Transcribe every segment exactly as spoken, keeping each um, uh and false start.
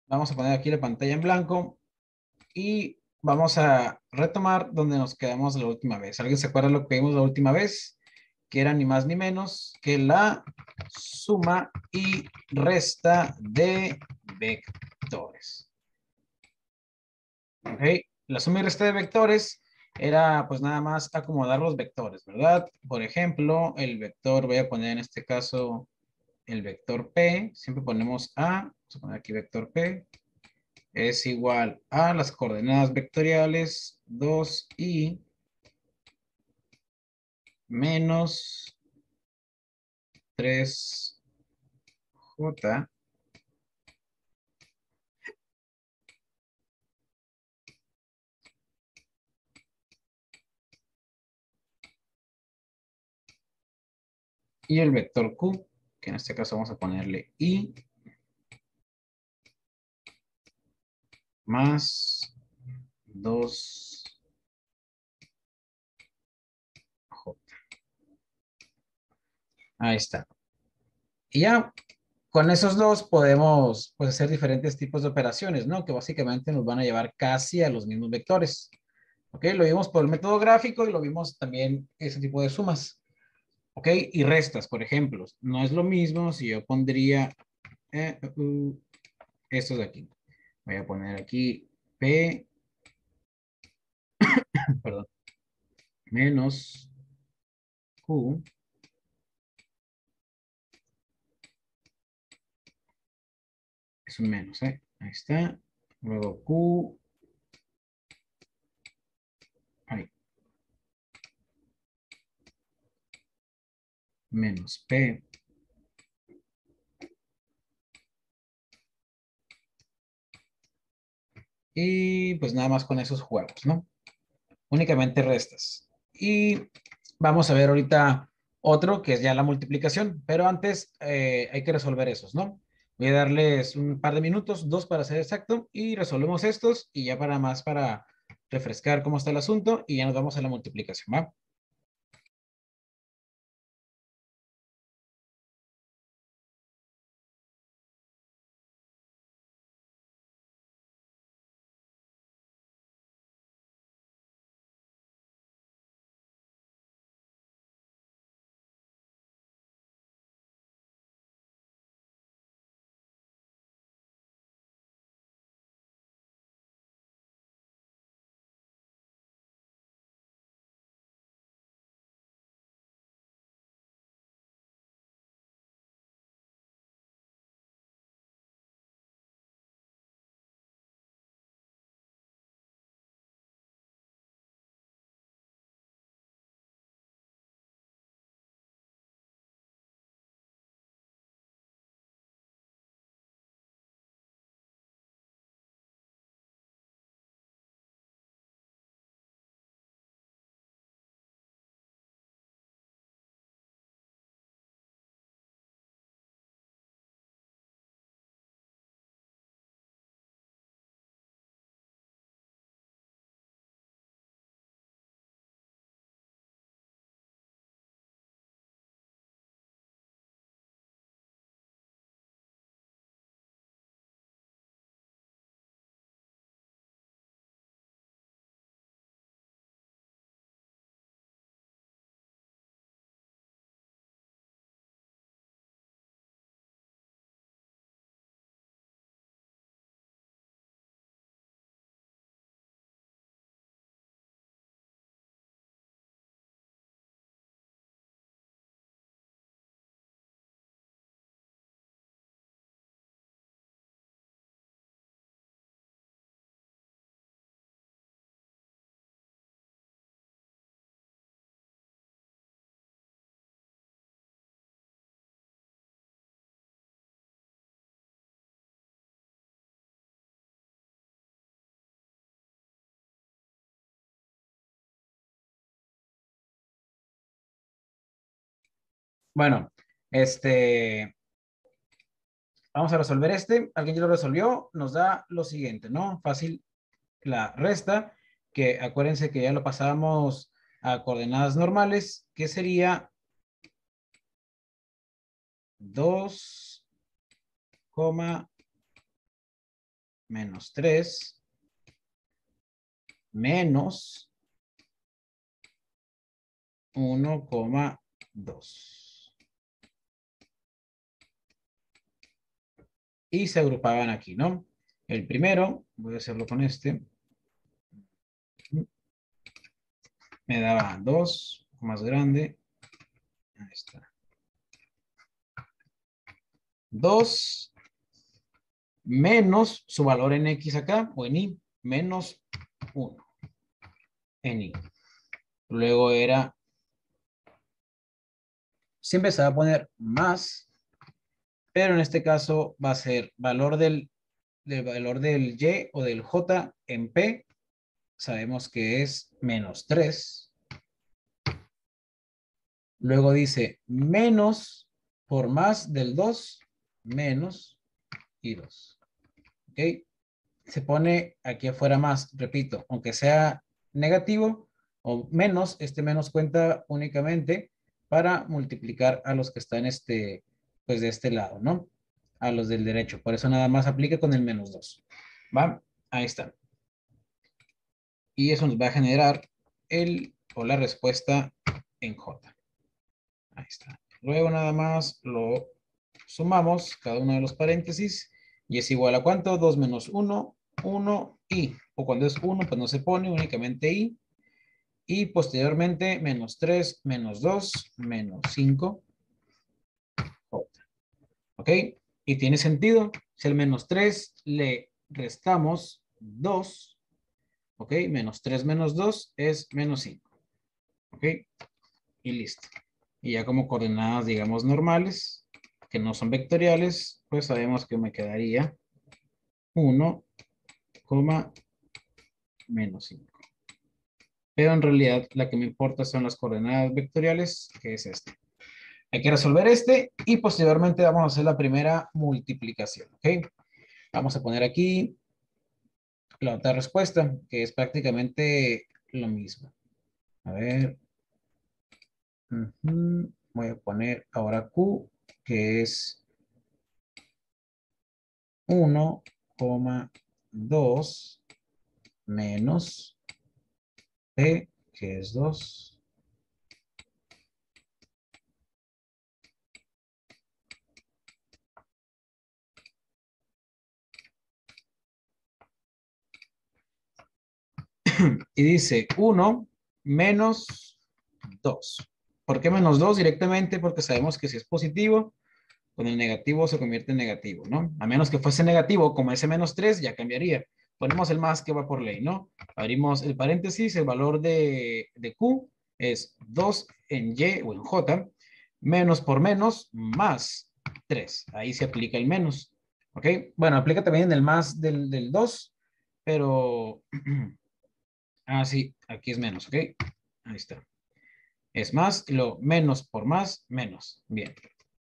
Vamos a poner aquí la pantalla en blanco y vamos a retomar donde nos quedamos la última vez. ¿Alguien se acuerda lo que vimos la última vez? Que era ni más ni menos que la suma y resta de vectores. ¿Ok? La suma y resta de vectores era pues nada más acomodar los vectores, ¿verdad? Por ejemplo, el vector, voy a poner en este caso el vector P, siempre ponemos A, vamos a poner aquí vector P, es igual a las coordenadas vectoriales dos i menos tres j y el vector Q, que en este caso vamos a ponerle i más dos j. Ahí está. Y ya con esos dos podemos pues, hacer diferentes tipos de operaciones, ¿no? Que básicamente nos van a llevar casi a los mismos vectores. ¿Ok? Lo vimos por el método gráfico y lo vimos también ese tipo de sumas. ¿Ok? Y restas, por ejemplo. No es lo mismo si yo pondría eh, uh, estos de aquí. Voy a poner aquí P, perdón, menos Q. Es un menos, ¿eh? Ahí está. Luego Q. Ahí. Menos P. Y pues nada más con esos juegos, ¿no? Únicamente restas. Y vamos a ver ahorita otro que es ya la multiplicación, pero antes eh, hay que resolver esos, ¿no? Voy a darles un par de minutos, dos para ser exacto, y resolvemos estos y ya para más para refrescar cómo está el asunto y ya nos vamos a la multiplicación, ¿va? Bueno, este, vamos a resolver este. Alguien ya lo resolvió, nos da lo siguiente, ¿no? Fácil la resta, que acuérdense que ya lo pasábamos a coordenadas normales, que sería dos, menos tres, menos uno coma dos. Y se agrupaban aquí, ¿no? El primero, voy a hacerlo con este. Me daba dos, más grande. Ahí está. dos menos su valor en X acá, o en Y, menos uno en Y. Luego era, siempre se va a poner más, pero en este caso va a ser valor del, del valor del Y o del J en P. Sabemos que es menos tres. Luego dice menos por más del dos, menos y dos. ¿Ok? Se pone aquí afuera más, repito, aunque sea negativo o menos, este menos cuenta únicamente para multiplicar a los que están este, pues de este lado, ¿no? A los del derecho. Por eso nada más aplica con el menos dos. ¿Va? Ahí está. Y eso nos va a generar el o la respuesta en J. Ahí está. Luego nada más lo sumamos, cada uno de los paréntesis, y es igual a ¿cuánto? dos menos uno, uno y. O cuando es uno, pues no se pone, únicamente y. Y posteriormente, menos tres, menos dos, menos cinco, J. ¿Ok? Y tiene sentido. Si el menos tres le restamos dos, ¿ok? Menos tres menos dos es menos cinco. ¿Ok? Y listo. Y ya como coordenadas, digamos, normales, que no son vectoriales, pues sabemos que me quedaría uno, menos cinco. Pero en realidad la que me importa son las coordenadas vectoriales, que es este. Hay que resolver este y posteriormente vamos a hacer la primera multiplicación. ¿Ok? Vamos a poner aquí la otra respuesta, que es prácticamente lo mismo. A ver. Uh-huh. Voy a poner ahora Q, que es uno coma dos menos P, que es dos. Y dice uno menos dos. ¿Por qué menos dos directamente? Porque sabemos que si es positivo, con el negativo se convierte en negativo, ¿no? A menos que fuese negativo, como ese menos tres, ya cambiaría. Ponemos el más que va por ley, ¿no? Abrimos el paréntesis, el valor de, de Q es dos en Y o en J, menos por menos, más tres. Ahí se aplica el menos, ¿ok? Bueno, aplica también en el más del, del dos, pero... Ah, sí, aquí es menos, ¿ok? Ahí está. Es más, lo menos por más, menos. Bien.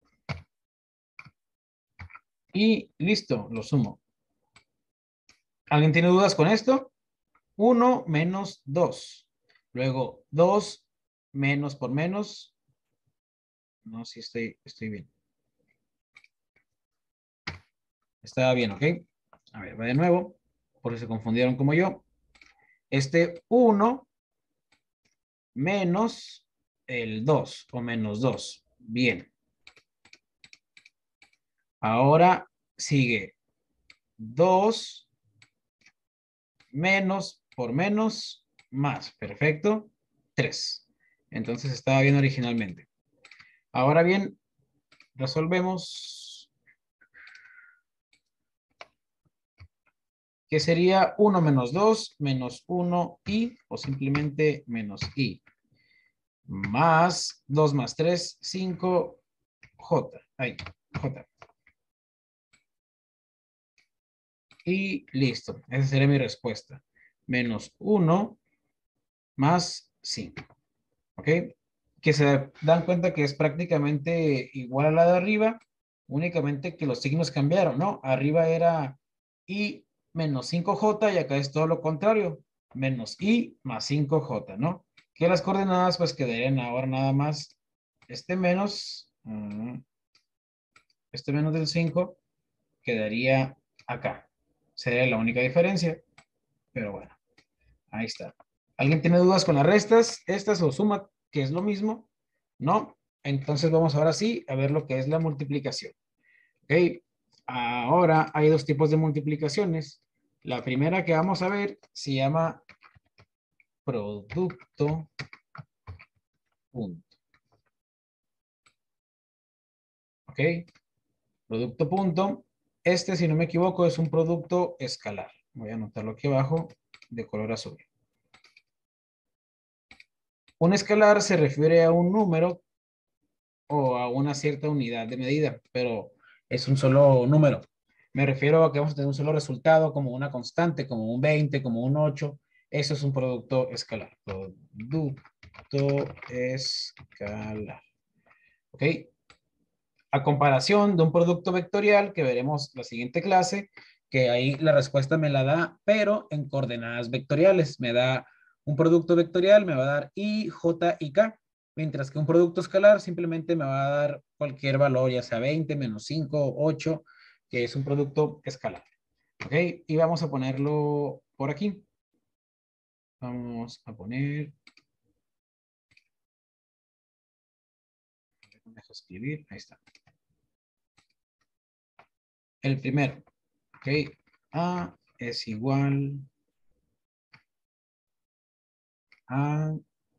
Y listo, lo sumo. ¿Alguien tiene dudas con esto? uno menos dos. Luego, dos menos por menos. No, sí estoy, estoy bien. Estaba bien, ¿ok? A ver, va de nuevo. Por si se confundieron como yo. Este uno menos el dos o menos dos. Bien. Ahora sigue dos menos por menos más. Perfecto. tres. Entonces estaba bien originalmente. Ahora bien, resolvemos. ¿Qué sería uno menos dos menos uno y o simplemente menos y? Más dos más tres, cinco, J. Ahí, J. Y listo. Esa sería mi respuesta. Menos uno más cinco. ¿Ok? Que se dan cuenta que es prácticamente igual a la de arriba, únicamente que los signos cambiaron, ¿no? Arriba era i menos cinco j y acá es todo lo contrario, menos i más cinco j, ¿no? Que las coordenadas pues quedarían ahora nada más este menos, uh, este menos del cinco quedaría acá, Sería la única diferencia. Pero bueno, ahí está. ¿Alguien tiene dudas con las restas? Estas o suma, que es lo mismo. No. Entonces vamos ahora sí a ver lo que es la multiplicación. Ok. Ahora hay dos tipos de multiplicaciones. La primera que vamos a ver se llama producto punto. Ok. Producto punto. Este, si no me equivoco, es un producto escalar. Voy a anotarlo aquí abajo de color azul. Un escalar se refiere a un número o a una cierta unidad de medida, pero es un solo número. Me refiero a que vamos a tener un solo resultado como una constante, como un veinte, como un ocho. Eso es un producto escalar. Producto escalar. ¿Ok? A comparación de un producto vectorial que veremos la siguiente clase, que ahí la respuesta me la da, pero en coordenadas vectoriales. Me da un producto vectorial, me va a dar i, j y k, mientras que un producto escalar simplemente me va a dar cualquier valor, ya sea veinte, menos cinco, ocho, que es un producto escalar. ¿Ok? Y vamos a ponerlo por aquí. Vamos a poner... Me dejo escribir, ahí está. El primero, ¿ok? A es igual a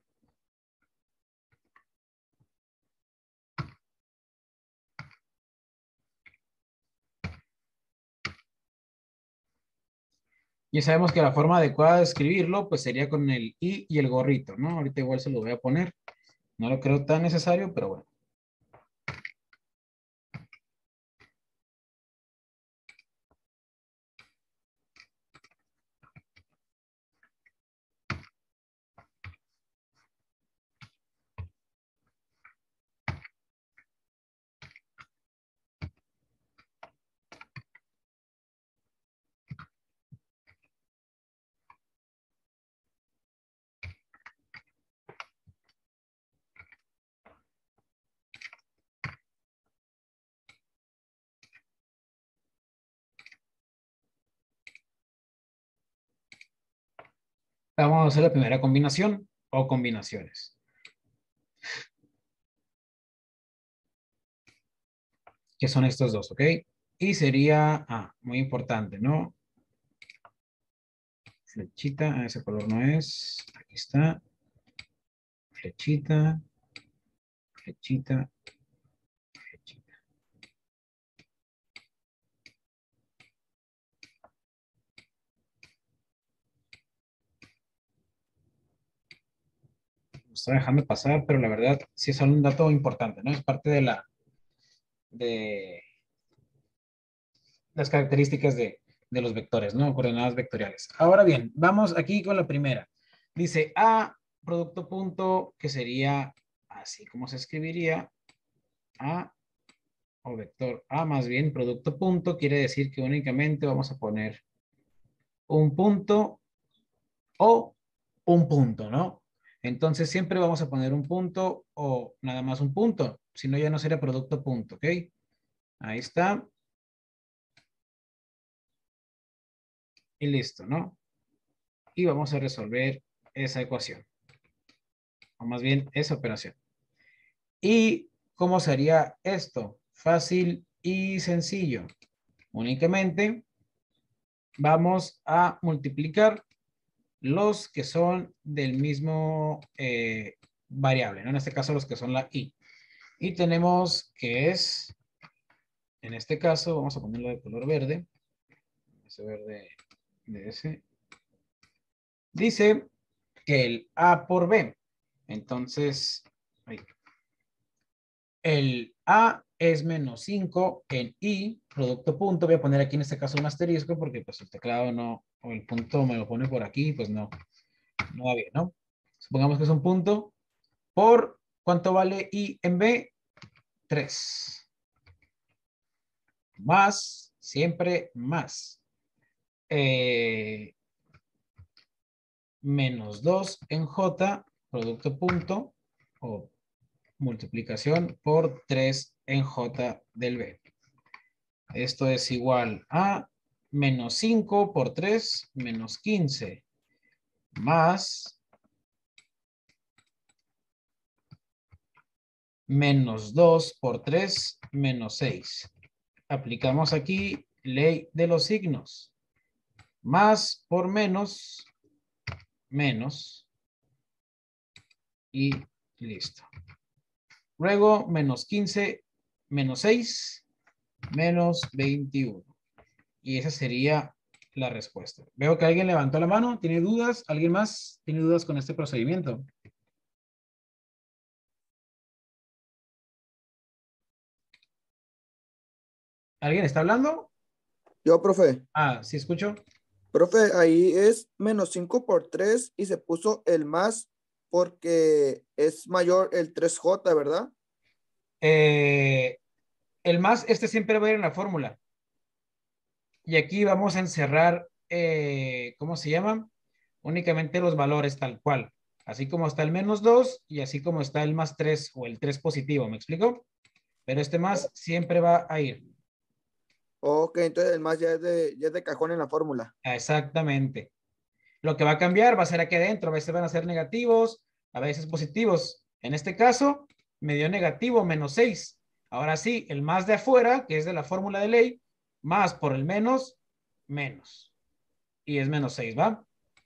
ya sabemos que la forma adecuada de escribirlo, pues sería con el i y el gorrito, ¿no? Ahorita igual se lo voy a poner. No lo creo tan necesario, pero bueno. Vamos a hacer la primera combinación o combinaciones. Que son estos dos, ¿ok? Y sería, ah, muy importante, ¿no? Flechita, ah, ese color no es. Aquí está. Flechita, flechita, flechita. Me está dejando pasar, pero la verdad sí es un dato importante, ¿no? Es parte de la, de las características de, de los vectores, ¿no? Coordenadas vectoriales. Ahora bien, vamos aquí con la primera. Dice A, producto punto, que sería así como se escribiría A, o vector A más bien, producto punto, quiere decir que únicamente vamos a poner un punto o un punto, ¿no? Entonces siempre vamos a poner un punto o nada más un punto, si no ya no sería producto punto, ¿ok? Ahí está. Y listo, ¿no? Y vamos a resolver esa ecuación, o más bien esa operación. ¿Y cómo sería esto? Fácil y sencillo. Únicamente vamos a multiplicar los que son del mismo eh, variable, ¿no? En este caso los que son la i. Y tenemos que es, en este caso, vamos a ponerlo de color verde. Ese verde de ese. Dice que el a por b. Entonces, ahí. El A es menos cinco en I, producto punto. Voy a poner aquí en este caso un asterisco porque pues el teclado no, o el punto me lo pone por aquí, pues no, no va bien, ¿no? Supongamos que es un punto por, ¿cuánto vale I en B? tres. Más, siempre más. Eh, menos dos en J, producto punto, o multiplicación por tres en J del B. Esto es igual a menos cinco por tres, menos quince, más menos dos por tres, menos seis. Aplicamos aquí ley de los signos. Más por menos, menos. Y listo. Luego, menos quince, menos seis, menos veintiuno. Y esa sería la respuesta. Veo que alguien levantó la mano. ¿Tiene dudas? ¿Alguien más tiene dudas con este procedimiento? ¿Alguien está hablando? Yo, profe. Ah, sí escucho. Profe, ahí es menos cinco por tres y se puso el más porque es mayor el tres J, ¿verdad? Eh, el más, este siempre va a ir en la fórmula. Y aquí vamos a encerrar, eh, ¿cómo se llama? Únicamente los valores tal cual. Así como está el menos dos y así como está el más tres o el tres positivo. ¿Me explico? Pero este más siempre va a ir. Ok, entonces el más ya es de, ya es de cajón en la fórmula. Exactamente. Lo que va a cambiar va a ser aquí adentro. A veces van a ser negativos, a veces positivos. En este caso, me dio negativo menos seis. Ahora sí, el más de afuera, que es de la fórmula de ley, más por el menos, menos. Y es menos seis, ¿va?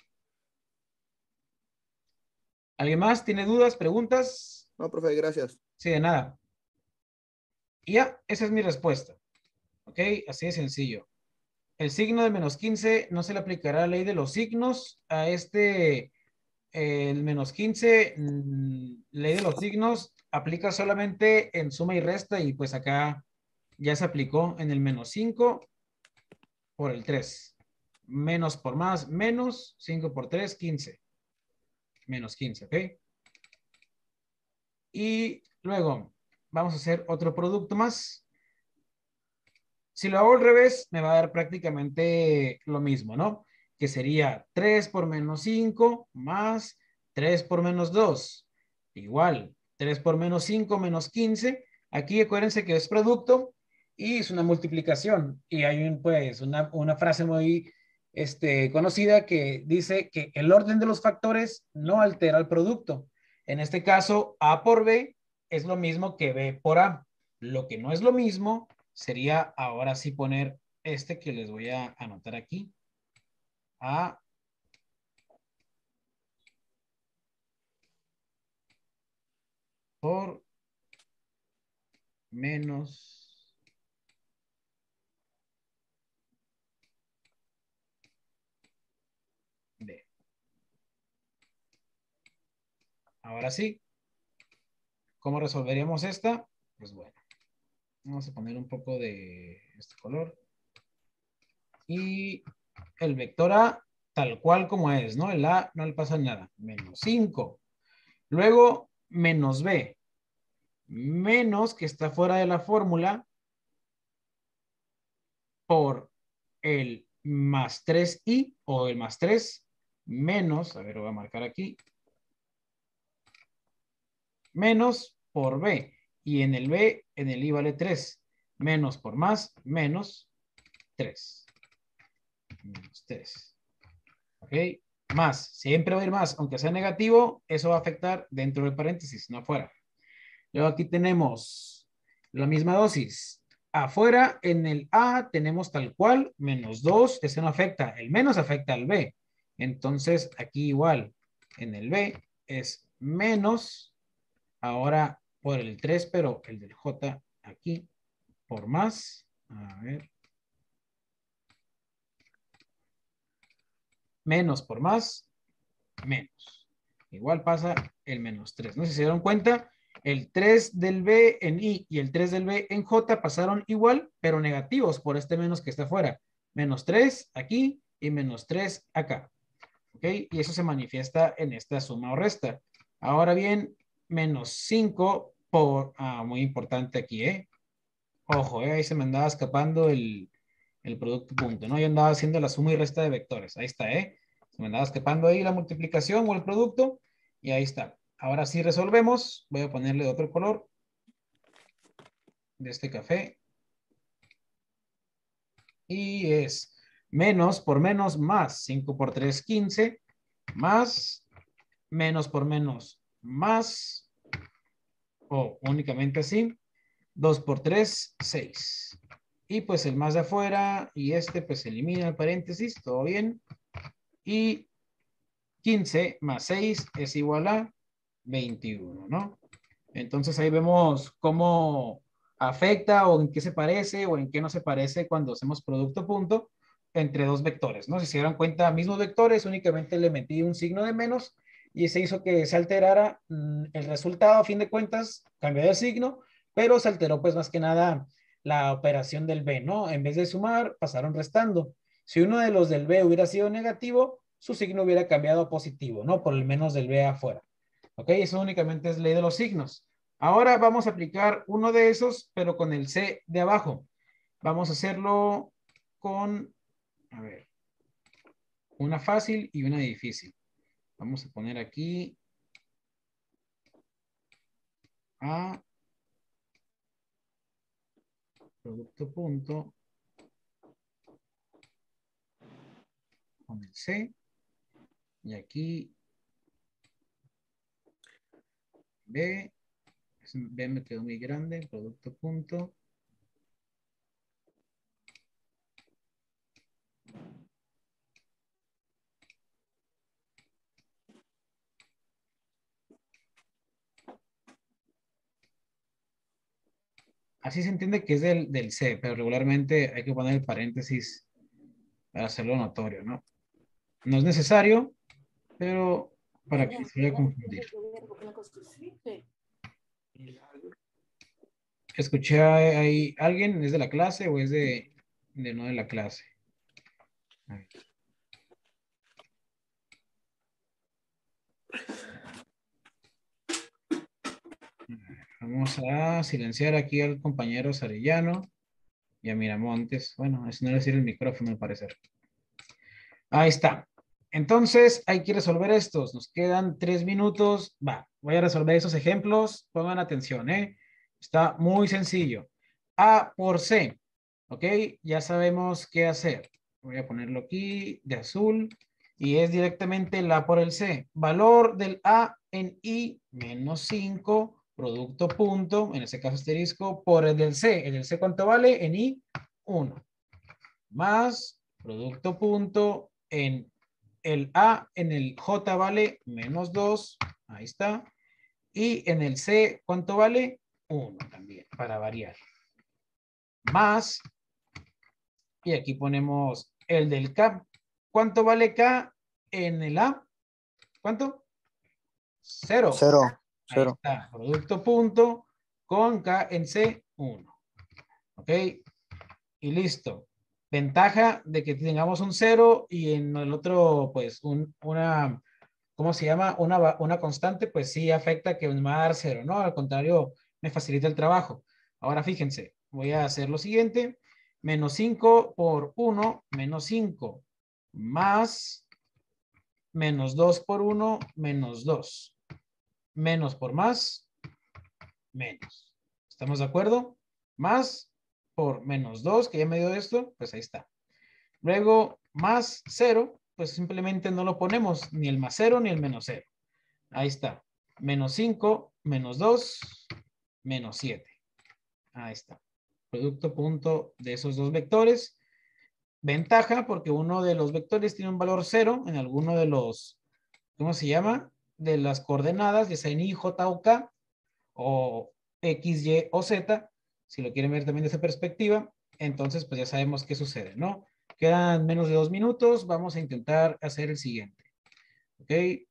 ¿Alguien más tiene dudas, preguntas? No, profe, gracias. Sí, de nada. Y ya, esa es mi respuesta. ¿Ok? Así de sencillo. El signo de menos quince no se le aplicará la ley de los signos a este. El menos quince, mm, ley de los signos, aplica solamente en suma y resta y pues acá ya se aplicó en el menos cinco por el tres. Menos por más, menos cinco por tres, quince. Menos quince, ¿ok? Y luego vamos a hacer otro producto más. Si lo hago al revés, me va a dar prácticamente lo mismo, ¿no? Que sería tres por menos cinco más tres por menos dos. Igual, tres por menos cinco menos quince. Aquí acuérdense que es producto y es una multiplicación. Y hay un, pues, una, una frase muy este, conocida que dice que el orden de los factores no altera el producto. En este caso, A por B es lo mismo que B por A. Lo que no es lo mismo sería ahora sí poner este que les voy a anotar aquí. A por menos B. Ahora sí, ¿cómo resolveríamos esta? Pues bueno, vamos a poner un poco de este color. Y el vector A, tal cual como es, ¿no? El A no le pasa nada. Menos cinco. Luego, menos B. Menos que está fuera de la fórmula por el más tres i o el más tres menos, a ver, lo voy a marcar aquí, menos por b. Y en el b, en el i vale tres. Menos por más, menos tres. Menos tres. ¿Ok? Más. Siempre va a ir más. Aunque sea negativo, eso va a afectar dentro del paréntesis, no afuera. Luego aquí tenemos la misma dosis. Afuera, en el A tenemos tal cual, menos dos, ese no afecta. El menos afecta al B. Entonces, aquí igual, en el B es menos, ahora por el tres, pero el del J aquí, por más. A ver. Menos por más, menos. Igual pasa el menos tres. No sé si se dieron cuenta, el tres del B en I y el tres del B en J pasaron igual, pero negativos por este menos que está afuera. Menos tres aquí y menos tres acá. ¿Ok? Y eso se manifiesta en esta suma o resta. Ahora bien, menos cinco por... Ah, muy importante aquí, ¿eh? Ojo, ¿eh? Ahí se me andaba escapando el, el producto punto, ¿no? Yo andaba haciendo la suma y resta de vectores. Ahí está, ¿eh? Se me andaba escapando ahí la multiplicación o el producto y ahí está. Ahora sí resolvemos. Voy a ponerle otro color de este café. Y es Menos por menos más. cinco por tres, quince. Más. Menos por menos más. O únicamente así. dos por tres, seis. Y pues el más de afuera y este pues se elimina el paréntesis. Todo bien. Y quince más seis es igual a veintiuno, ¿no? Entonces ahí vemos cómo afecta o en qué se parece o en qué no se parece cuando hacemos producto punto entre dos vectores, ¿no? Si se dieron cuenta, mismos vectores, únicamente le metí un signo de menos y se hizo que se alterara mmm, el resultado a fin de cuentas, cambió de signo, pero se alteró pues más que nada la operación del B, ¿no? En vez de sumar, pasaron restando. Si uno de los del B hubiera sido negativo, su signo hubiera cambiado a positivo, ¿no? Por el menos del B afuera. ¿Ok? Eso únicamente es ley de los signos. Ahora vamos a aplicar uno de esos, pero con el C de abajo. Vamos a hacerlo con, a ver, una fácil y una difícil. Vamos a poner aquí A, producto punto, con el C, y aquí B, B me quedó muy grande, producto punto. Así se entiende que es del, del C, pero regularmente hay que poner el paréntesis para hacerlo notorio, ¿no? No es necesario, pero para que se vaya a confundir. Escuché ahí, ¿alguien es de la clase o es de, de no de la clase? A ver. Vamos a silenciar aquí al compañero Sarellano y a Miramontes. Bueno, es no decir el micrófono al parecer. Ahí está. Entonces hay que resolver estos. Nos quedan tres minutos. Va, voy a resolver esos ejemplos. Pongan atención, ¿eh? Está muy sencillo. A por C. ¿Ok? Ya sabemos qué hacer. Voy a ponerlo aquí de azul. Y es directamente el A por el C. Valor del A en I menos cinco. Producto punto, en este caso asterisco, por el del C. ¿El del C cuánto vale? En I, uno. Más producto punto en el A, en el J vale menos dos. Ahí está. Y en el C, ¿cuánto vale? uno también, para variar. Más, y aquí ponemos el del K. ¿Cuánto vale K en el A? ¿Cuánto? Cero. Cero. Ahí Cero. está, producto punto con K en C, uno. ¿Ok? Y listo. Ventaja de que tengamos un cero y en el otro, pues, un, una, ¿cómo se llama? Una, una constante, pues sí afecta que me va a dar cero, ¿no? Al contrario, me facilita el trabajo. Ahora fíjense, voy a hacer lo siguiente. Menos cinco por uno, menos cinco. Más menos dos por uno, menos dos. Menos por más, menos. ¿Estamos de acuerdo? Más por menos dos, que ya me dio esto, pues ahí está. Luego, más cero, pues simplemente no lo ponemos, ni el más cero ni el menos cero. Ahí está. Menos cinco, menos dos, menos siete. Ahí está. Producto punto de esos dos vectores. Ventaja porque uno de los vectores tiene un valor cero en alguno de los, ¿cómo se llama? De las coordenadas, ya sea en I, J o K, o X, Y o Z, si lo quieren ver también de esa perspectiva, entonces pues ya sabemos qué sucede, ¿no? Quedan menos de dos minutos, vamos a intentar hacer el siguiente, ¿ok?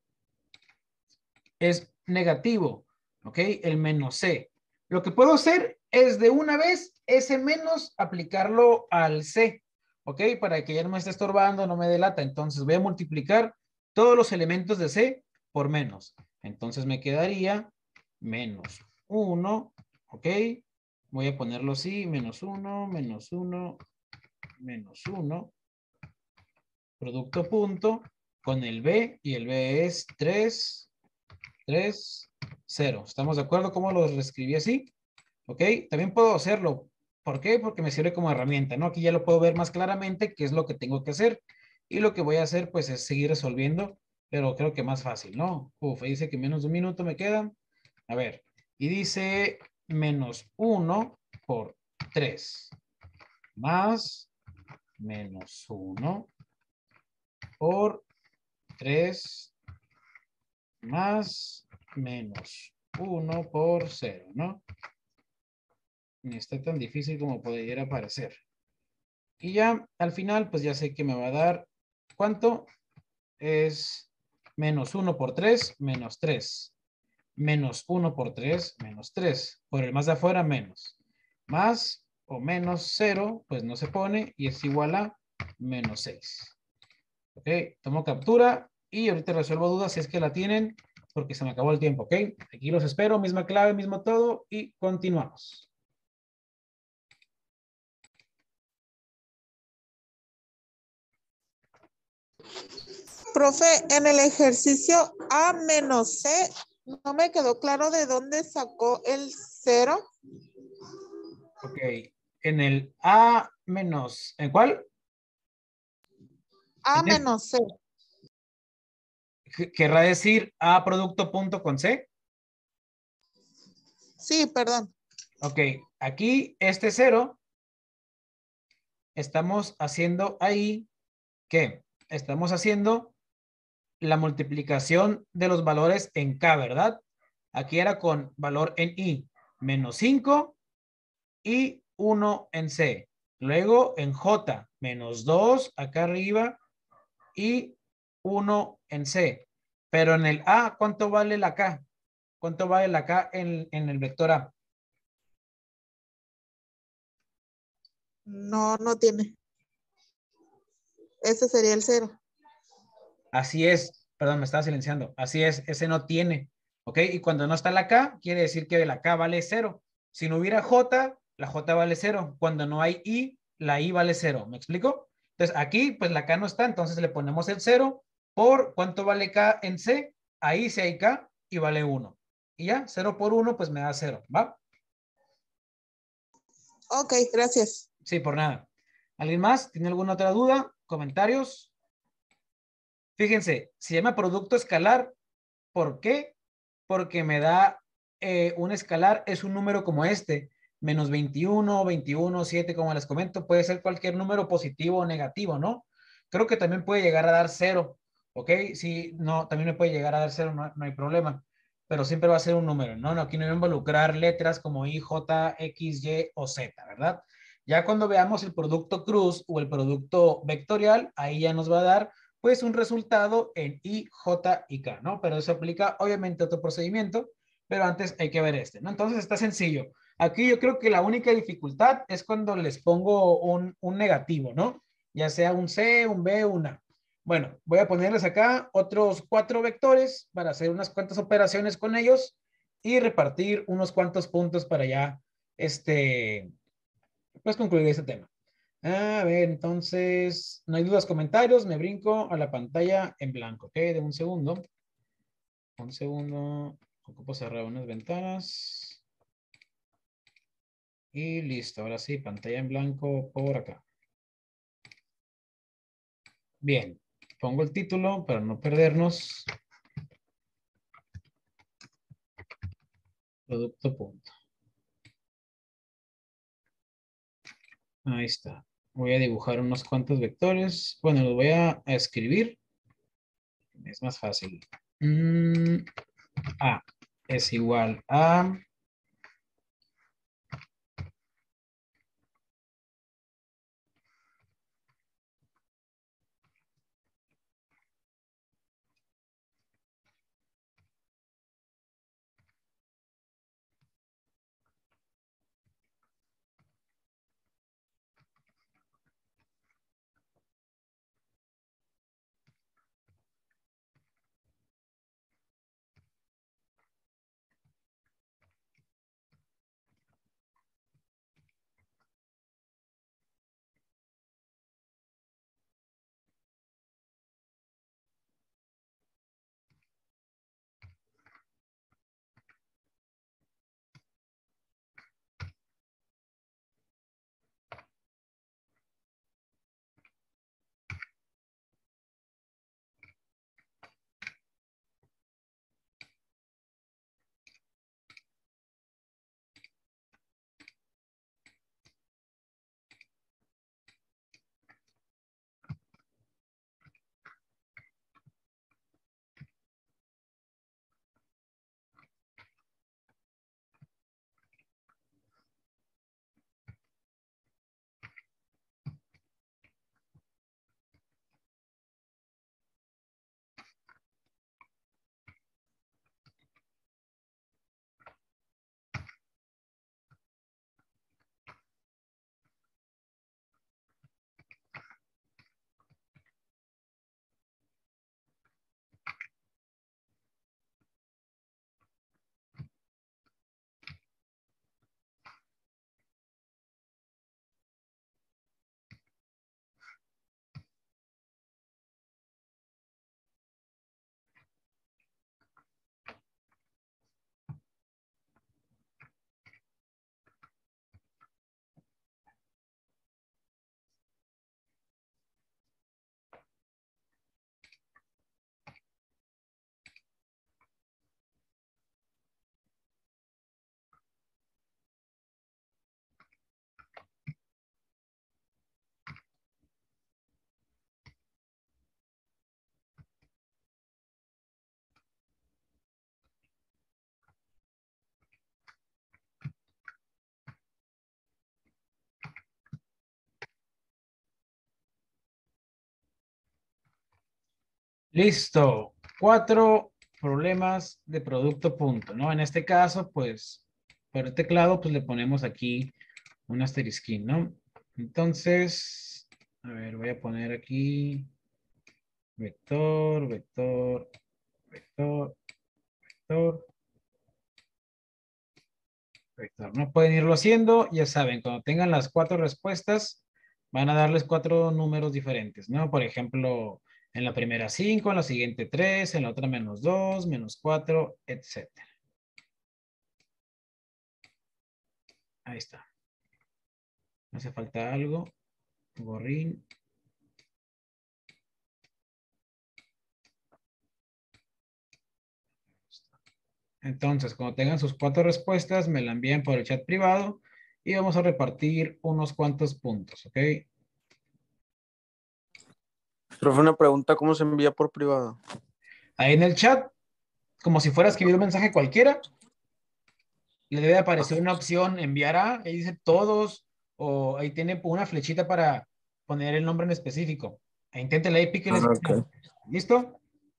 Es negativo, ¿ok? El menos C. Lo que puedo hacer es de una vez ese menos aplicarlo al C, ¿ok? Para que ya no me esté estorbando, no me delata. Entonces voy a multiplicar todos los elementos de C por menos. Entonces me quedaría menos uno, ¿ok? Voy a ponerlo así, menos uno, menos uno, menos uno. Producto punto con el B y el B es tres, tres, cero. ¿Estamos de acuerdo cómo lo reescribí así? ¿Ok? También puedo hacerlo ¿Por qué? Porque me sirve como herramienta, ¿no? Aquí ya lo puedo ver más claramente qué es lo que tengo que hacer. Y lo que voy a hacer, pues, es seguir resolviendo, pero creo que más fácil, ¿no? Uf, ahí dice que menos de un minuto me queda. A ver, y dice menos uno por tres más menos uno por tres más menos uno por cero, ¿no? Ni está tan difícil como podría parecer. Y ya al final, pues ya sé que me va a dar, ¿cuánto? Es menos uno por tres, menos tres. Menos uno por tres, menos tres. Por el más de afuera, menos. Más o menos cero, pues no se pone y es igual a menos seis. Ok, tomo captura y ahorita resuelvo dudas si es que la tienen, porque se me acabó el tiempo, ok. Aquí los espero, misma clave, mismo todo y continuamos. Profe, en el ejercicio A menos C, no me quedó claro de dónde sacó el cero. Ok, en el A menos, ¿en cuál? A En este, menos C. querrá decir A producto punto con C. Sí, perdón. Ok, aquí este cero, estamos haciendo ahí, ¿qué? Estamos haciendo la multiplicación de los valores en K, ¿verdad? Aquí era con valor en I, menos cinco y uno en C. Luego en J, menos dos acá arriba y uno en C. Pero en el A, ¿cuánto vale la K? ¿Cuánto vale la K en, en el vector A? No, no tiene. Ese sería el cero. Así es, perdón, me estaba silenciando. Así es, ese no tiene. ¿Ok? Y cuando no está la K, quiere decir que la K vale cero. Si no hubiera J, la J vale cero. Cuando no hay I, la I vale cero. ¿Me explico? Entonces aquí, pues la K no está, entonces le ponemos el cero por cuánto vale K en C. Ahí sí hay K y vale uno. Y ya, cero por uno, pues me da cero. ¿Va? Ok, gracias. Sí, por nada. ¿Alguien más? ¿Tiene alguna otra duda? ¿Comentarios? Fíjense, se llama producto escalar. ¿Por qué? Porque me da eh, un escalar, es un número como este, menos veintiuno, veintiuno, siete, como les comento, puede ser cualquier número positivo o negativo, ¿no? Creo que también puede llegar a dar cero, ¿ok? Sí, no, también me puede llegar a dar cero, no, no hay problema, pero siempre va a ser un número, ¿no? No, aquí no voy a involucrar letras como I, J, X, Y o Z, ¿verdad? Ya cuando veamos el producto cruz o el producto vectorial, ahí ya nos va a dar pues un resultado en I, J y K, ¿no? Pero eso aplica obviamente a otro procedimiento, pero antes hay que ver este, ¿no? Entonces está sencillo. Aquí yo creo que la única dificultad es cuando les pongo un, un negativo, ¿no? Ya sea un C, un B, un A. Bueno, voy a ponerles acá otros cuatro vectores para hacer unas cuantas operaciones con ellos y repartir unos cuantos puntos para ya, este, pues concluir este tema. A ver, entonces, no hay dudas, comentarios, me brinco a la pantalla en blanco, ¿ok? De un segundo. Un segundo, ocupo cerrar unas ventanas. Y listo, ahora sí, pantalla en blanco por acá. Bien, pongo el título para no perdernos. Producto punto. Ahí está. Voy a dibujar unos cuantos vectores. Bueno, los voy a, a escribir. Es más fácil. Mm, A es igual a... Listo. Cuatro problemas de producto punto, ¿no? En este caso, pues, por el teclado, pues le ponemos aquí un asterisquín, ¿no? Entonces, a ver, voy a poner aquí vector, vector, vector, vector, vector. No pueden irlo haciendo, ya saben, cuando tengan las cuatro respuestas, van a darles cuatro números diferentes, ¿no? Por ejemplo, en la primera cinco, en la siguiente tres, en la otra menos dos, menos cuatro, etcétera. Ahí está. Me hace falta algo. Borrín. Entonces, cuando tengan sus cuatro respuestas, me la envían por el chat privado y vamos a repartir unos cuantos puntos, ¿ok? Profe, una pregunta, ¿cómo se envía por privado? Ahí en el chat, como si fuera a escribir un mensaje cualquiera, le debe aparecer una opción enviar a, ahí dice todos, o ahí tiene una flechita para poner el nombre en específico. E inténtele ahí, píquele. Ah, ok. ¿Listo?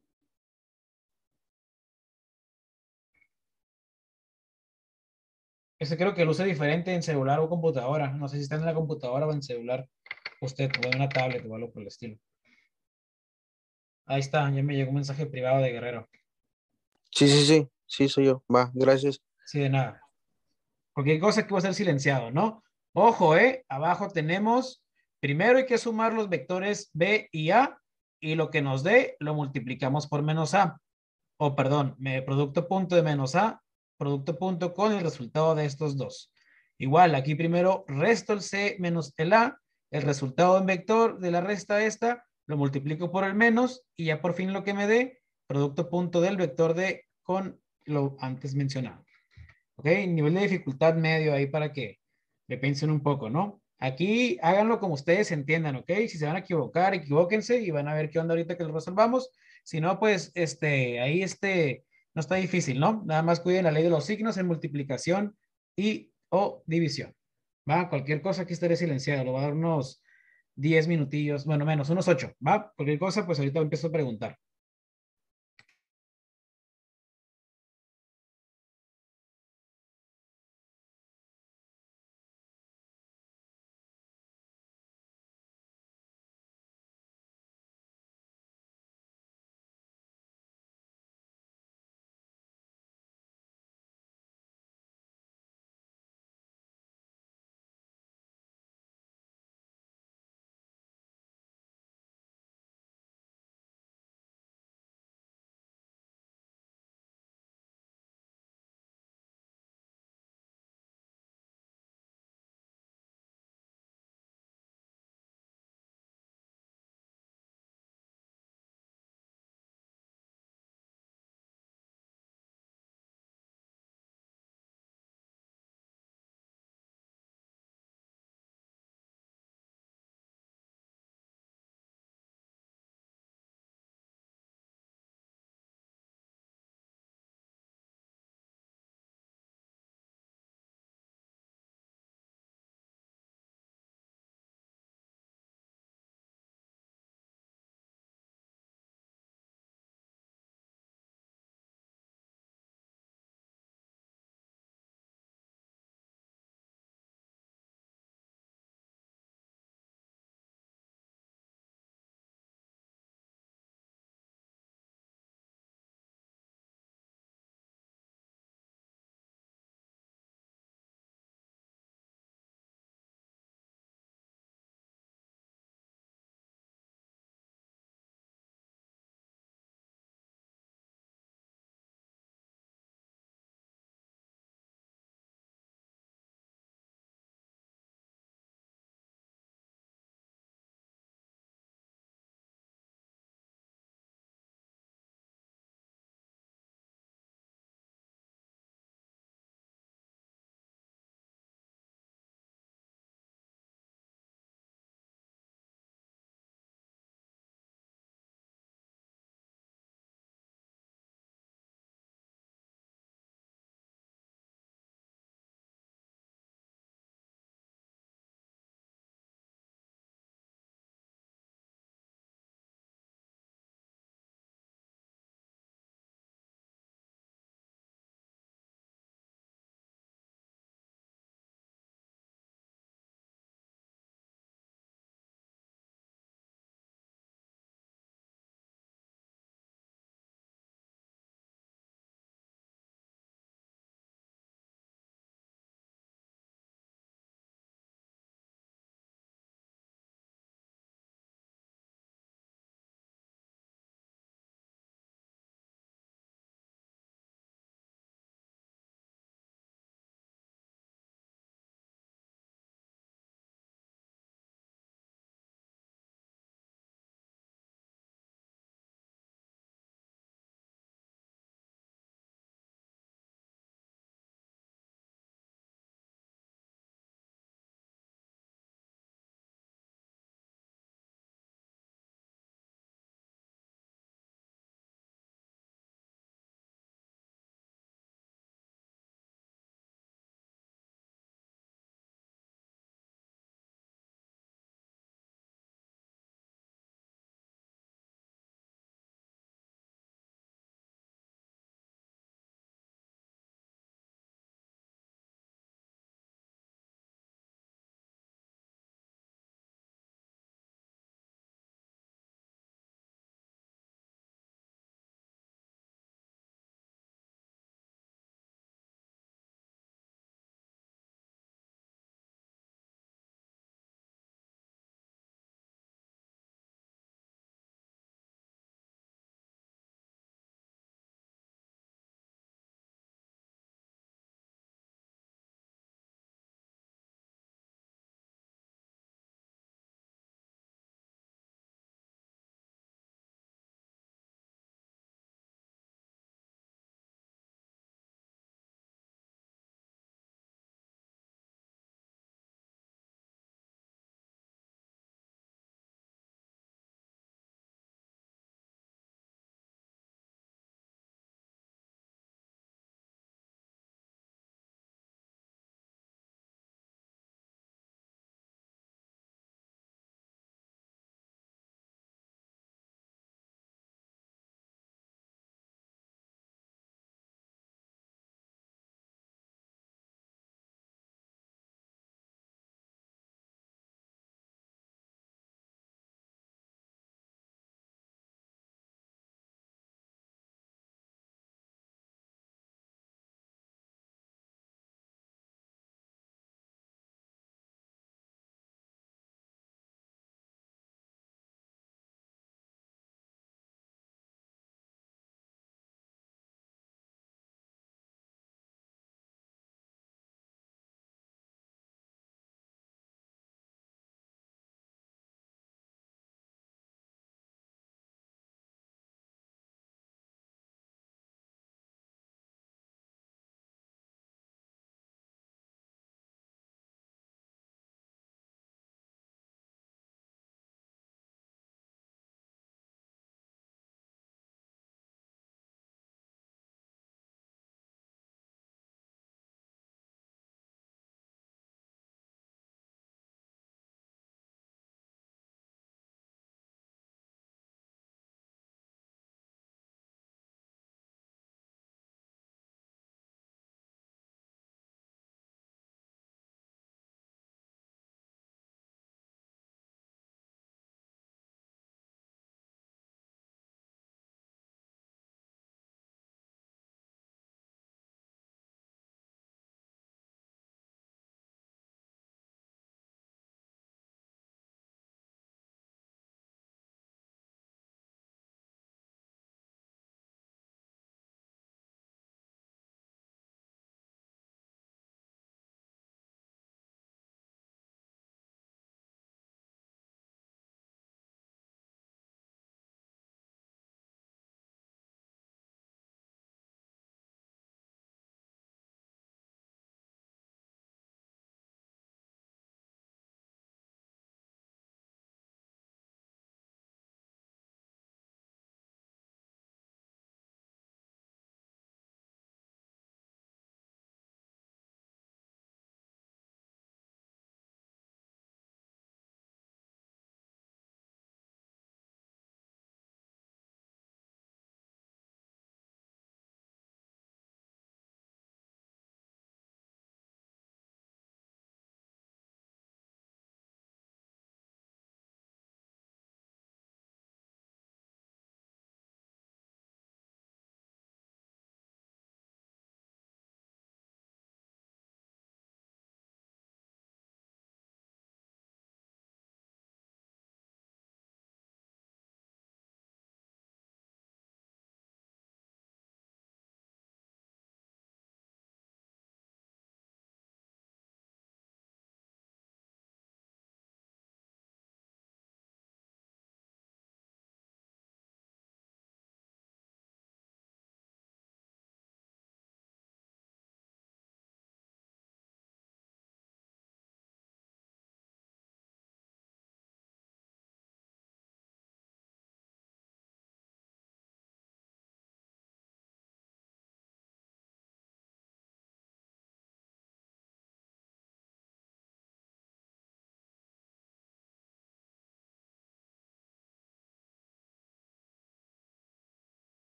Ese creo que lo usa diferente en celular o computadora. No sé si está en la computadora o en celular. Usted, o en una tablet o algo por el estilo. Ahí está, ya me llegó un mensaje privado de Guerrero. Sí, sí, sí, sí, soy yo. Va, gracias. Sí, de nada. Cualquier cosa que va a ser silenciado, ¿no? Ojo, ¿eh? Abajo tenemos, primero hay que sumar los vectores B y A, y lo que nos dé lo multiplicamos por menos A. O perdón, me, producto punto de menos A, producto punto con el resultado de estos dos. Igual, aquí primero resto el C menos el A, el resultado en vector de la resta esta, lo multiplico por el menos, y ya por fin lo que me dé, producto punto del vector de con lo antes mencionado. ¿Ok? Nivel de dificultad medio ahí para que le piensen un poco, ¿no? Aquí háganlo como ustedes entiendan, ¿ok? Si se van a equivocar, equivóquense y van a ver qué onda ahorita que lo resolvamos. Si no, pues, este, ahí este, no está difícil, ¿no? Nada más cuiden la ley de los signos en multiplicación y o división. ¿Va? Cualquier cosa aquí estaré silenciado, lo va a dar unos diez minutillos, bueno, menos, unos ocho, ¿va? Cualquier cosa, pues ahorita empiezo a preguntar.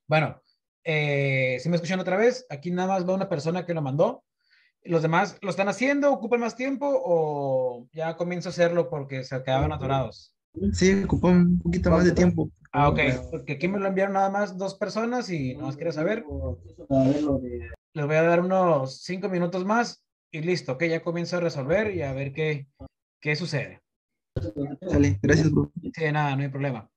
Bueno, eh, si me escuchan otra vez, aquí nada más va una persona que lo mandó. ¿Los demás lo están haciendo? ¿Ocupan más tiempo o ya comienzo a hacerlo porque se quedaban atorados? Sí, ocupa un poquito más de tiempo. Ah, ok, porque aquí me lo enviaron nada más dos personas y nada más quería saber. Les voy a dar unos cinco minutos más y listo, ok, ya comienzo a resolver y a ver qué, qué sucede. Sale, gracias, bro. Sí, de nada, no hay problema.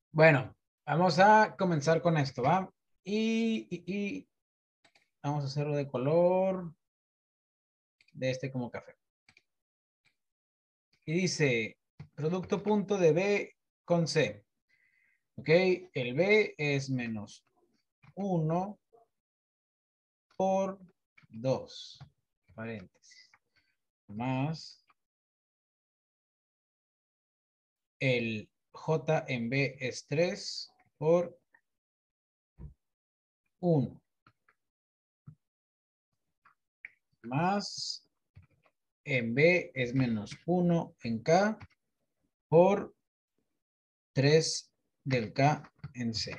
Bueno, vamos a comenzar con esto, ¿va? Y, y, y vamos a hacerlo de color de este como café. Y dice, producto punto de B con C. Ok, el B es menos uno por dos, paréntesis, más el J en B es tres por uno, más en B es menos uno en K por tres del K en C.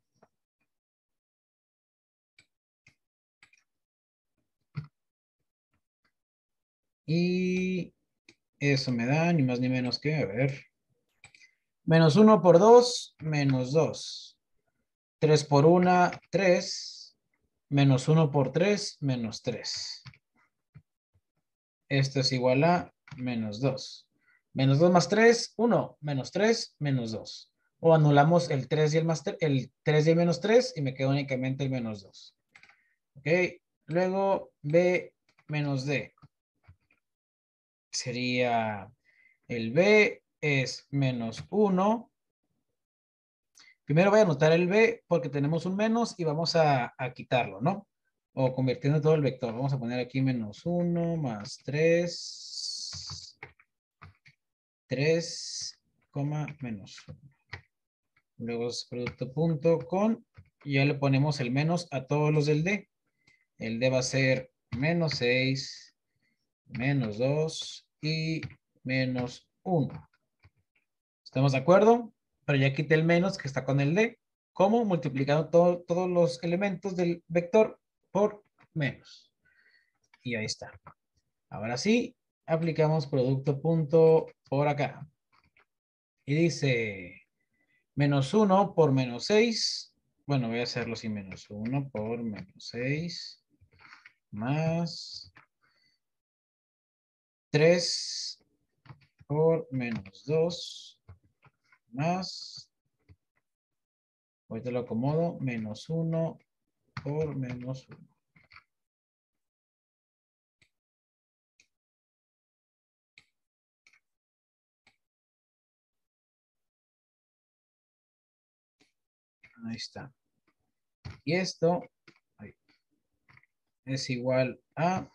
Y eso me da ni más ni menos que, a ver, menos uno por dos, menos dos. tres por uno, tres. Menos uno por tres, menos tres. Esto es igual a menos dos. Menos dos más tres, uno. Menos tres, menos dos. O anulamos el tres y el, más el tres y el menos tres y me queda únicamente el menos dos. Ok. Luego B menos D. Sería el B es menos uno. Primero voy a anotar el B porque tenemos un menos y vamos a, a quitarlo, ¿no? O convirtiendo todo el vector. Vamos a poner aquí menos uno más tres. tres, menos uno. Luego es producto punto con. Y ya le ponemos el menos a todos los del D. El D va a ser menos seis, menos dos y menos uno. ¿Estamos de acuerdo? Pero ya quité el menos que está con el D. ¿Cómo? Multiplicando todo, todos los elementos del vector por menos. Y ahí está. Ahora sí, aplicamos producto punto por acá. Y dice menos uno por menos seis. Bueno, voy a hacerlo sin menos uno por menos seis. Más tres por menos dos. Más, ahorita lo acomodo, menos uno por menos uno. Ahí está. Y esto ahí, es igual a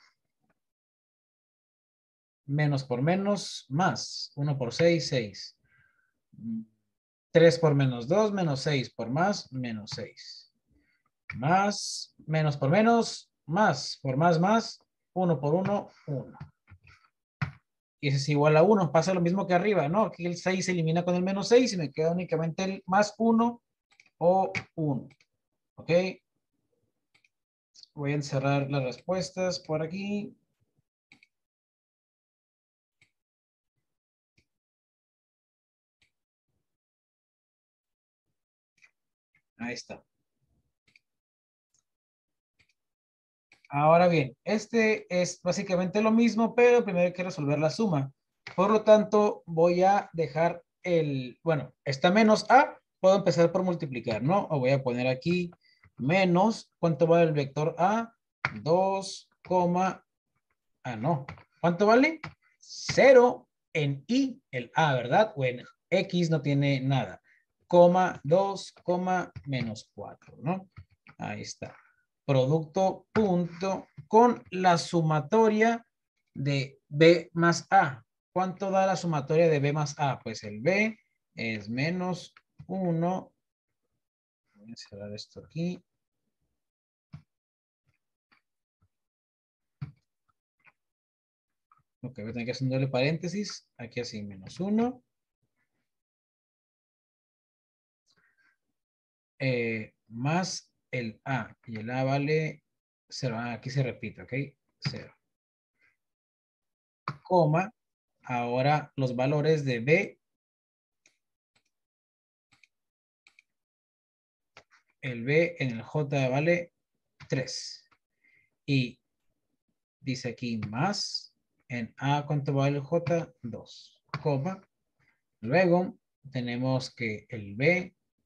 menos por menos, más. uno por seis, seis. tres por menos dos, menos seis por más, menos seis. Más, menos por menos, más. Por más, más. uno por uno, uno. Y ese es igual a uno. Pasa lo mismo que arriba, ¿no? Aquí el seis se elimina con el menos seis y me queda únicamente el más uno o uno. ¿Ok? Voy a encerrar las respuestas por aquí. Ahí está. Ahora bien, este es básicamente lo mismo, pero primero hay que resolver la suma. Por lo tanto, voy a dejar el, bueno, está menos A, puedo empezar por multiplicar, ¿no? O voy a poner aquí menos, ¿cuánto vale el vector A? dos, ah, no. ¿Cuánto vale? cero en I, el A, ¿verdad? O en X no tiene nada. Coma dos, coma menos cuatro, ¿no? Ahí está. Producto punto con la sumatoria de B más A. ¿Cuánto da la sumatoria de B más A? Pues el B es menos uno. Voy a cerrar esto aquí. Ok, voy a tener que hacer un doble paréntesis. Aquí así, menos uno. Eh, más el A. Y el A vale cero. Ah, aquí se repite, ¿ok? cero. Coma. Ahora los valores de B. El B en el J vale tres. Y dice aquí más. En A, ¿cuánto vale el J? dos. Coma. Luego tenemos que el B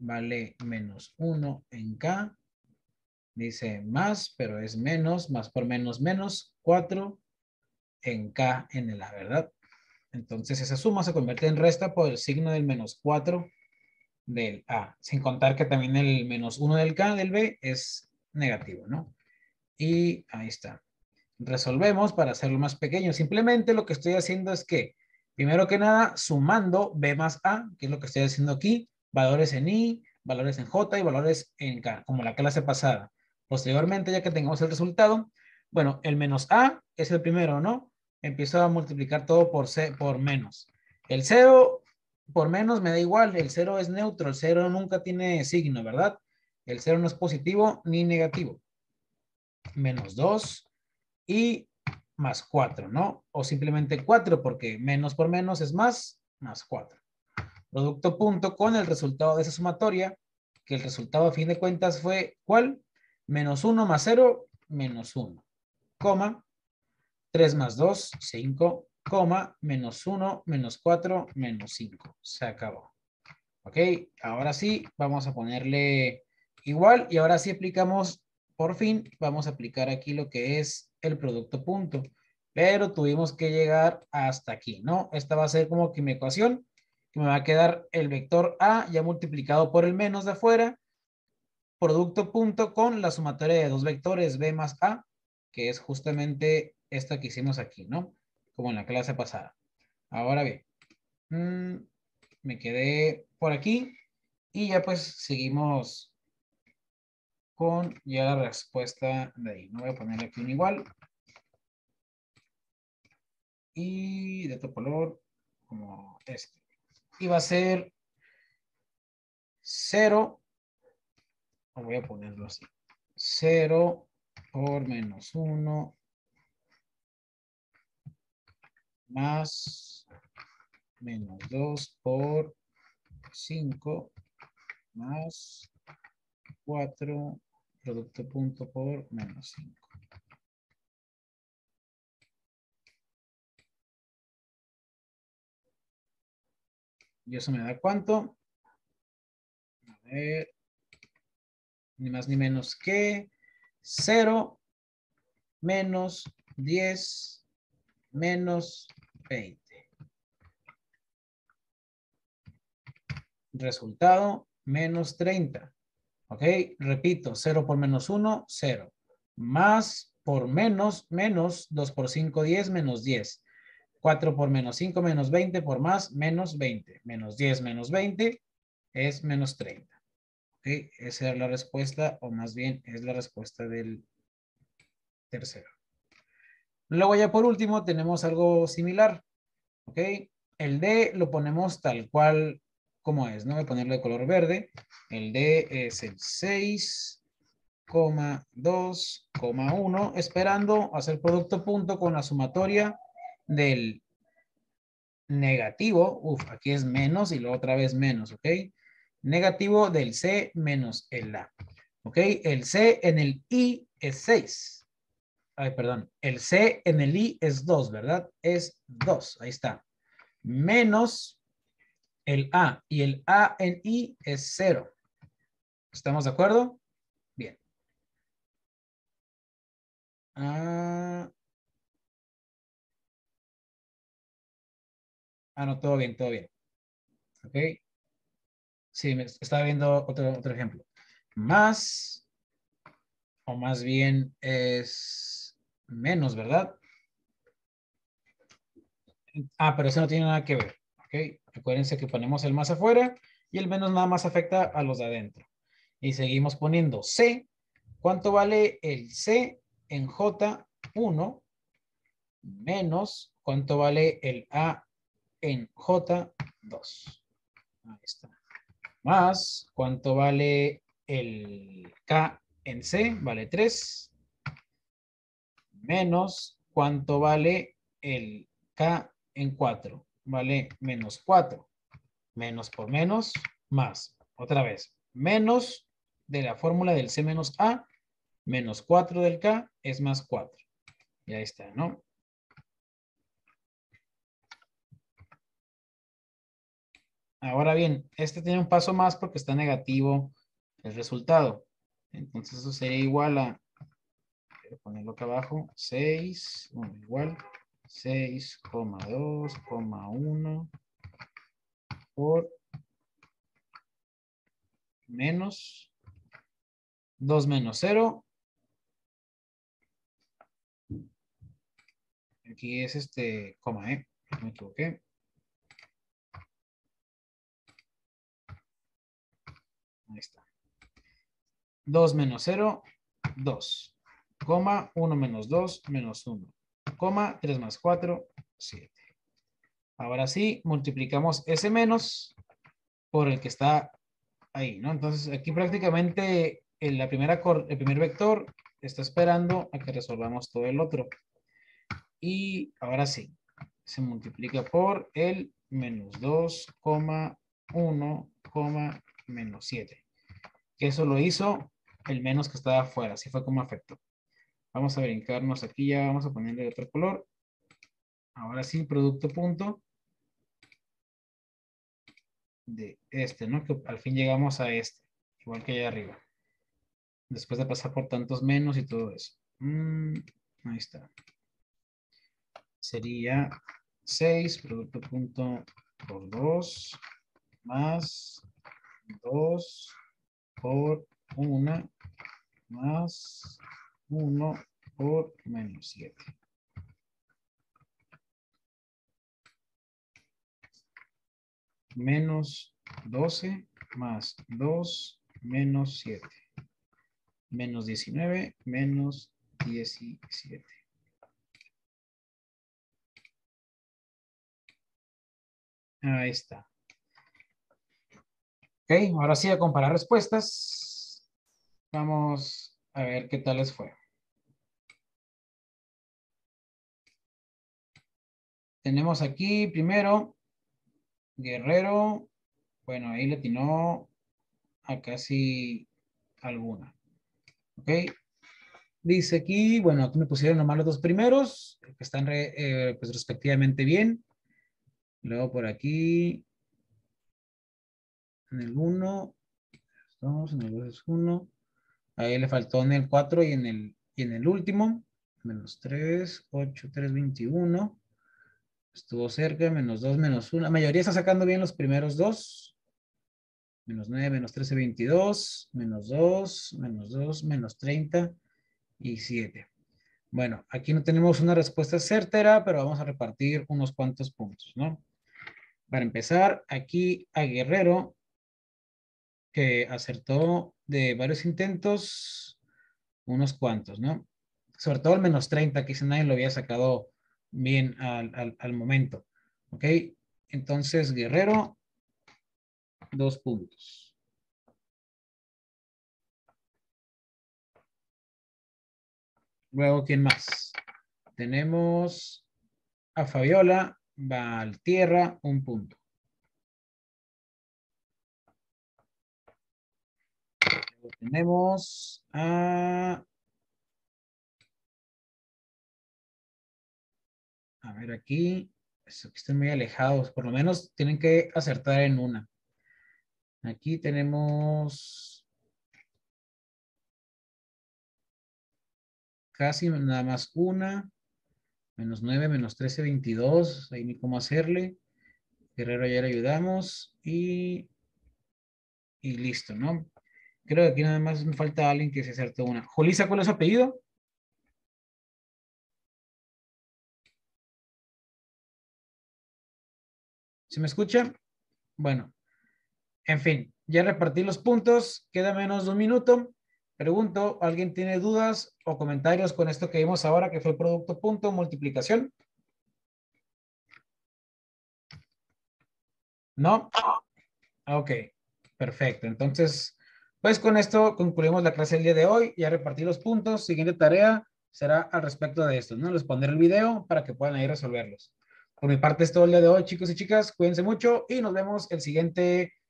vale menos uno en K. Dice más, pero es menos, más por menos, menos cuatro en K en el A, ¿verdad? Entonces esa suma se convierte en resta por el signo del menos cuatro del A, sin contar que también el menos uno del K del B es negativo, ¿no? Y ahí está. Resolvemos para hacerlo más pequeño. Simplemente lo que estoy haciendo es que, primero que nada, sumando B más A, que es lo que estoy haciendo aquí, valores en I, valores en J y valores en K, como la clase pasada. Posteriormente, ya que tengamos el resultado, bueno, el menos A es el primero, ¿no? Empiezo a multiplicar todo por, C, por menos. El cero por menos me da igual, el cero es neutro, el cero nunca tiene signo, ¿verdad? El cero no es positivo ni negativo. Menos dos y más cuatro, ¿no? O simplemente cuatro, porque menos por menos es más, más cuatro. Producto punto con el resultado de esa sumatoria, que el resultado a fin de cuentas fue, ¿cuál? Menos uno más cero, menos uno, coma, tres más dos, cinco, coma, menos uno, menos cuatro, menos cinco. Se acabó. Ok, ahora sí, vamos a ponerle igual y ahora sí aplicamos, por fin, vamos a aplicar aquí lo que es el producto punto. Pero tuvimos que llegar hasta aquí, ¿no? Esta va a ser como que mi ecuación, que me va a quedar el vector A ya multiplicado por el menos de afuera, producto punto con la sumatoria de dos vectores B más A, que es justamente esta que hicimos aquí, ¿no? Como en la clase pasada. Ahora bien, mmm, me quedé por aquí y ya pues seguimos con ya la respuesta de ahí. No voy a ponerle aquí un igual. Y de otro color como este. Y va a ser cero. Voy a ponerlo así. cero por menos uno más menos dos por cinco más cuatro producto punto por menos cinco. Y eso me da ¿cuánto? A ver, ni más ni menos que cero menos diez menos veinte. Resultado, menos treinta. Ok, repito, cero por menos uno, cero. Más por menos, menos, dos por cinco, diez, menos diez. cuatro por menos cinco, menos veinte, por más, menos veinte. Menos diez, menos veinte, es menos treinta. Ok, esa es la respuesta, o más bien es la respuesta del tercero. Luego ya por último tenemos algo similar. Ok, el D lo ponemos tal cual como es, ¿no? Voy a ponerlo de color verde. El D es el seis coma dos coma uno, esperando hacer producto punto con la sumatoria del negativo. Uf, aquí es menos y luego otra vez menos, ¿ok? Negativo del C menos el A. ¿Ok? El C en el I es seis. Ay, perdón. El C en el I es dos, ¿verdad? Es dos. Ahí está. Menos el A. Y el A en I es cero. ¿Estamos de acuerdo? Bien. Ah, ah no, todo bien, todo bien. ¿Ok? Sí, me estaba viendo otro, otro ejemplo. Más, o más bien es menos, ¿verdad? Ah, pero eso no tiene nada que ver. ¿Ok? Acuérdense que ponemos el más afuera y el menos nada más afecta a los de adentro. Y seguimos poniendo C. ¿Cuánto vale el C en J uno? Menos, ¿cuánto vale el A en J dos? Ahí está. Más, ¿cuánto vale el K en C? Vale tres. Menos, ¿cuánto vale el K en cuatro? Vale menos cuatro. Menos por menos, más. Otra vez, menos de la fórmula del C menos A, menos cuatro del K es más cuatro. Y ahí está, ¿no? Ahora bien, este tiene un paso más porque está negativo el resultado. Entonces eso sería igual a, voy a ponerlo acá abajo, seis, bueno, igual, seis coma dos coma uno por menos dos menos cero. Aquí es este coma, ¿eh? Me equivoqué. Ahí está. dos menos cero, dos. Coma, uno menos dos, menos uno. Coma, tres más cuatro, siete. Ahora sí, multiplicamos ese menos por el que está ahí, ¿no? Entonces, aquí prácticamente en la primera, el primer vector está esperando a que resolvamos todo el otro. Y ahora sí, se multiplica por el menos dos, uno, menos siete. Que eso lo hizo el menos que estaba afuera, así fue como afectó. Vamos a brincarnos aquí ya, vamos a ponerle otro color. Ahora sí, producto punto de este, ¿no? Que al fin llegamos a este, igual que allá arriba. Después de pasar por tantos menos y todo eso. Mm, ahí está. Sería seis, producto punto por dos, más dos por uno, más uno por menos siete. Menos doce más dos menos siete. Menos diecinueve menos diecisiete. Ahí está. Ok, ahora sí a comparar respuestas. Vamos a ver qué tal les fue. Tenemos aquí primero Guerrero. Bueno, ahí le atinó a casi alguna. Ok. Dice aquí, bueno, aquí me pusieron nomás los dos primeros, que están re, eh, pues respectivamente bien. Luego por aquí, en el uno, dos, en el dos es uno. Ahí le faltó en el cuatro y en el, y en el último. Menos tres, ocho, tres, veintiuno. Estuvo cerca, menos dos, menos uno. La mayoría está sacando bien los primeros dos. Menos nueve, menos trece, veintidós. Menos dos, menos dos, menos treinta y siete. Bueno, aquí no tenemos una respuesta certera, pero vamos a repartir unos cuantos puntos, ¿no? Para empezar, aquí a Guerrero, que acertó de varios intentos, unos cuantos, ¿no? Sobre todo el menos treinta, que si nadie lo había sacado bien al, al, al momento. ¿Ok? Entonces, Guerrero, dos puntos. Luego, ¿quién más? Tenemos a Fabiola, Valtierra, un punto. Luego tenemos a... A ver, aquí, están muy alejados, por lo menos tienen que acertar en una. Aquí tenemos casi nada más una, menos nueve, menos trece, veintidós, ahí ni cómo hacerle. Guerrero ya le ayudamos y, y listo, ¿no? Creo que aquí nada más me falta alguien que se acerte una. Julisa, ¿cuál es su apellido? ¿Se me escucha? Bueno, en fin, ya repartí los puntos, queda menos de un minuto. Pregunto, ¿alguien tiene dudas o comentarios con esto que vimos ahora, que fue el producto punto multiplicación? ¿No? Ok, perfecto. Entonces, pues con esto concluimos la clase del día de hoy. Ya repartí los puntos. Siguiente tarea será al respecto de esto, ¿no? Les pondré el video para que puedan ahí resolverlos. Por mi parte es todo el día de hoy, chicos y chicas. Cuídense mucho y nos vemos el siguiente